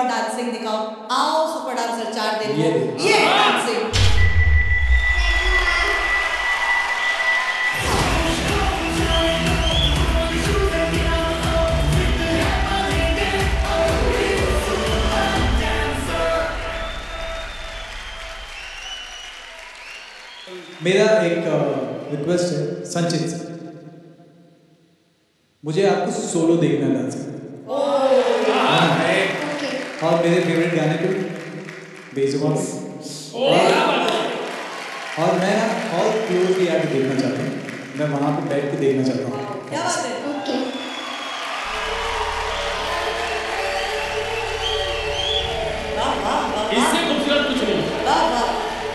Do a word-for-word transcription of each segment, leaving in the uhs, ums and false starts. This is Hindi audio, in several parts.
सुपर डांसिंग दिखाओ। आओ सुपर डांसर चार दिन ये ये डांसिंग। मेरा एक रिक्वेस्ट है संचित से, मुझे आपको सोलो देखना डांस और मेरे फेवरेट गाने को बेजुबान और मैं ना और क्लोजली आके देखना चाहता हूँ, मैं वहाँ पे बैठ के देखना चाहता हूँ। क्या बात है? ओके वाह वाह वाह इससे खूबसूरत कुछ नहीं। वाह वाह।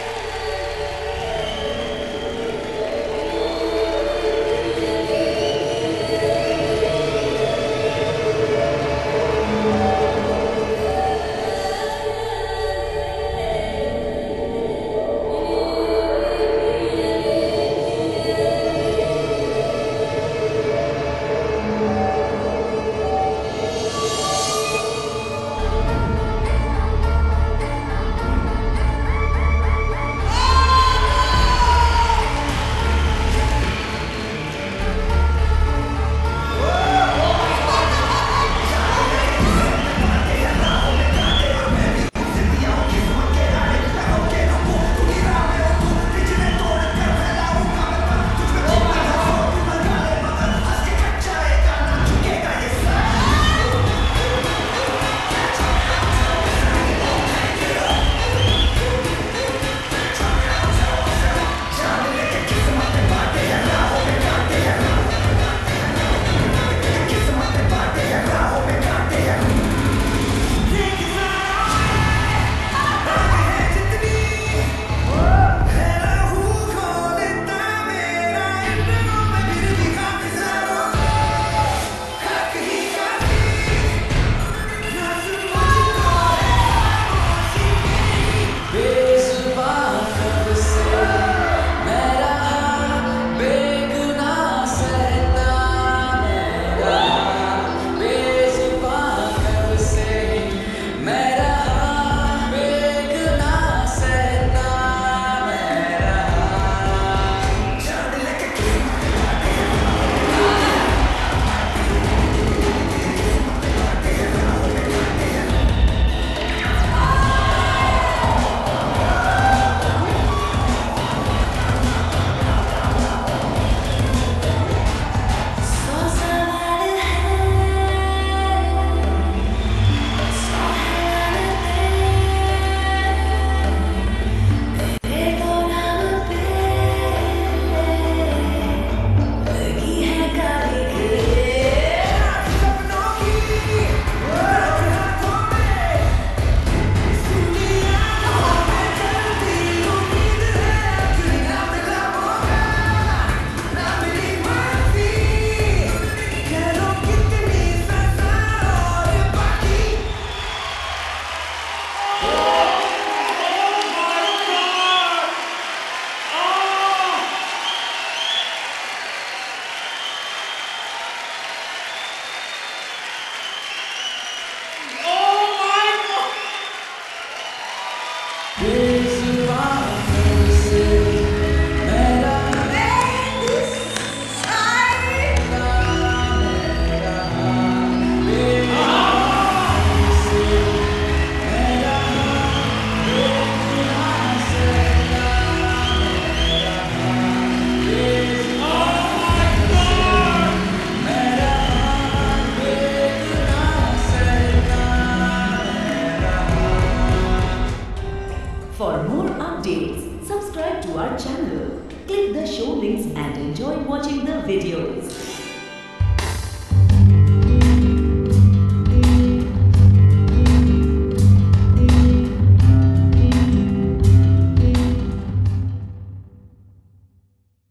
For more updates, subscribe to our channel, click the show links and enjoy watching the videos.